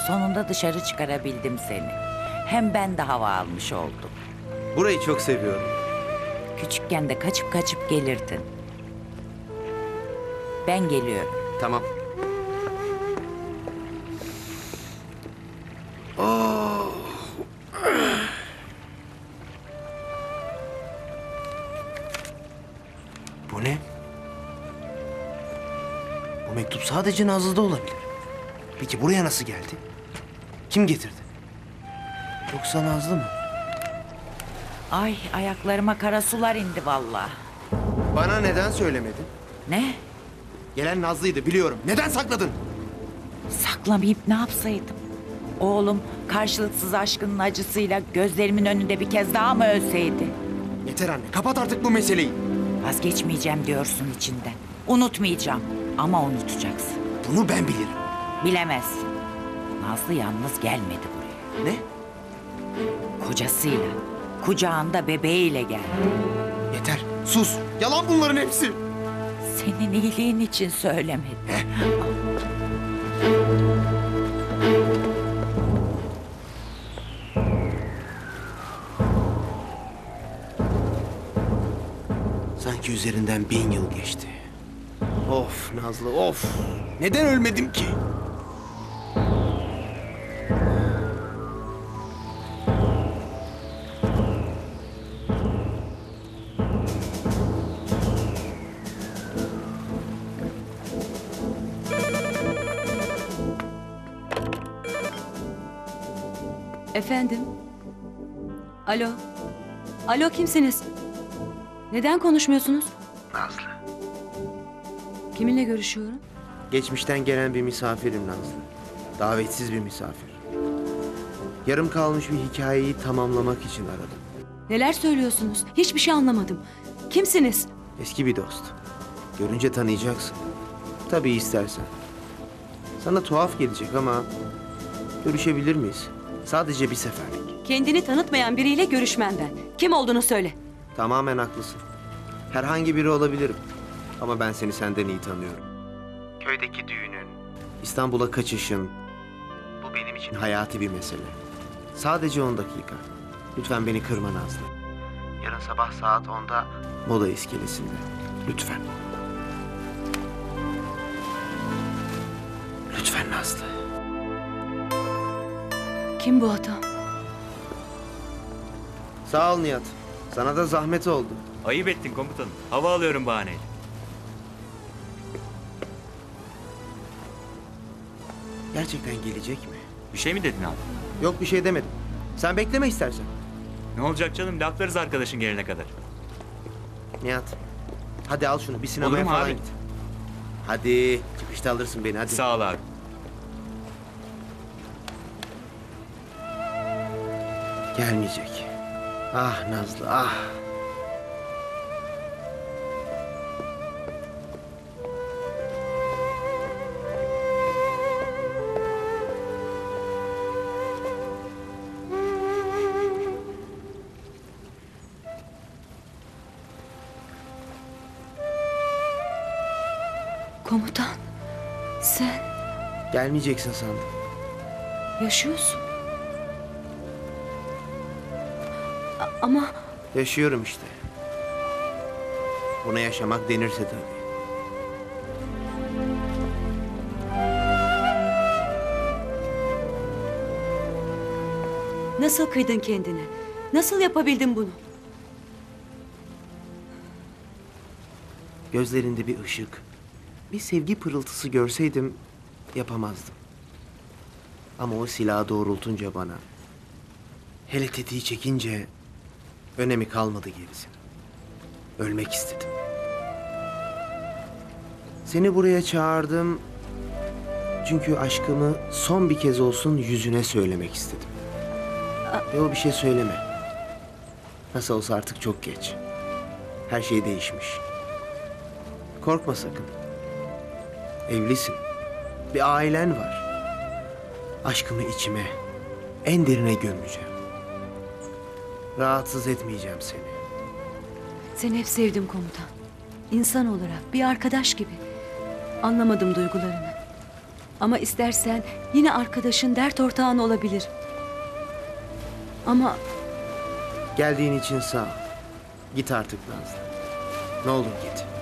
Sonunda dışarı çıkarabildim seni. Hem ben de hava almış oldum. Burayı çok seviyorum. Küçükken de kaçıp kaçıp gelirdin. Ben geliyorum. Tamam. Oh. Bu ne? Bu mektup sadece Nazlı'da olabilir. Peki buraya nasıl geldi? Kim getirdi? Yoksa Nazlı mı? Ay, ayaklarıma kara sular indi vallahi. Bana neden söylemedin? Ne? Gelen Nazlı'ydı biliyorum. Neden sakladın? Saklamayıp ne yapsaydım? Oğlum karşılıksız aşkının acısıyla gözlerimin önünde bir kez daha mı ölseydi? Yeter anne, kapat artık bu meseleyi. Vazgeçmeyeceğim diyorsun içinden. Unutmayacağım ama unutacaksın. Bunu ben bilirim. Bilemezsin. Nazlı yalnız gelmedi buraya. Ne? Kocasıyla, kucağında bebeğiyle geldi. Yeter, sus. Yalan bunların hepsi. Senin iyiliğin için söylemedim. Sanki üzerinden 1000 yıl geçti. Of Nazlı, of. Neden ölmedim ki? Efendim? Alo? Alo, kimsiniz? Neden konuşmuyorsunuz? Nazlı. Kiminle görüşüyorum? Geçmişten gelen bir misafirim Nazlı. Davetsiz bir misafir. Yarım kalmış bir hikayeyi tamamlamak için aradım. Neler söylüyorsunuz? Hiçbir şey anlamadım. Kimsiniz? Eski bir dost. Görünce tanıyacaksın. Tabii istersen. Sana tuhaf gelecek ama görüşebilir miyiz? Sadece bir seferlik. Kendini tanıtmayan biriyle görüşmem ben. Kim olduğunu söyle. Tamamen haklısın. Herhangi biri olabilirim. Ama ben seni senden iyi tanıyorum. Köydeki düğünün, İstanbul'a kaçışın. Bu benim için hayati bir mesele. Sadece 10 dakika. Lütfen beni kırma Nazlı. Yarın sabah saat 10'da Moda iskelesinde. Lütfen. Lütfen Nazlı. Kim bu adam? Sağ ol Nihat. Sana da zahmet oldu. Ayıp ettin komutanım. Hava alıyorum bahaneyle. Gerçekten gelecek mi? Bir şey mi dedin abi? Yok bir şey demedim. Sen bekleme istersen. Ne olacak canım? Laflarız arkadaşın gelene kadar. Nihat. Hadi al şunu bir sinemaya Olur mu falan abi? git. Hadi çıkışta alırsın beni hadi. Sağ ol abi. Gelmeyecek. Ah Nazlı ah. Komutan. Sen Gelmeyeceksin sandım. yaşıyorsun. Ama Yaşıyorum işte. Buna yaşamak denirse tabii. nasıl kıydın kendine? Nasıl yapabildin bunu? Gözlerinde bir ışık, bir sevgi pırıltısı görseydim yapamazdım. Ama o silahı doğrultunca bana, hele tetiği çekince önemi kalmadı gerisinin. Ölmek istedim. Seni buraya çağırdım çünkü aşkımı son bir kez olsun yüzüne söylemek istedim. Ve o bir şey söyleme. Nasıl olsa artık çok geç. Her şey değişmiş. Korkma sakın. Evlisin. Bir ailen var. Aşkımı içime, en derine gömeceğim. Rahatsız etmeyeceğim seni. Seni hep sevdim komutan. İnsan olarak, bir arkadaş gibi. Anlamadım duygularını. Ama istersen yine arkadaşın, dert ortağın olabilir. Ama Geldiğin için sağ ol. Git artık Nazlı. Ne olur git.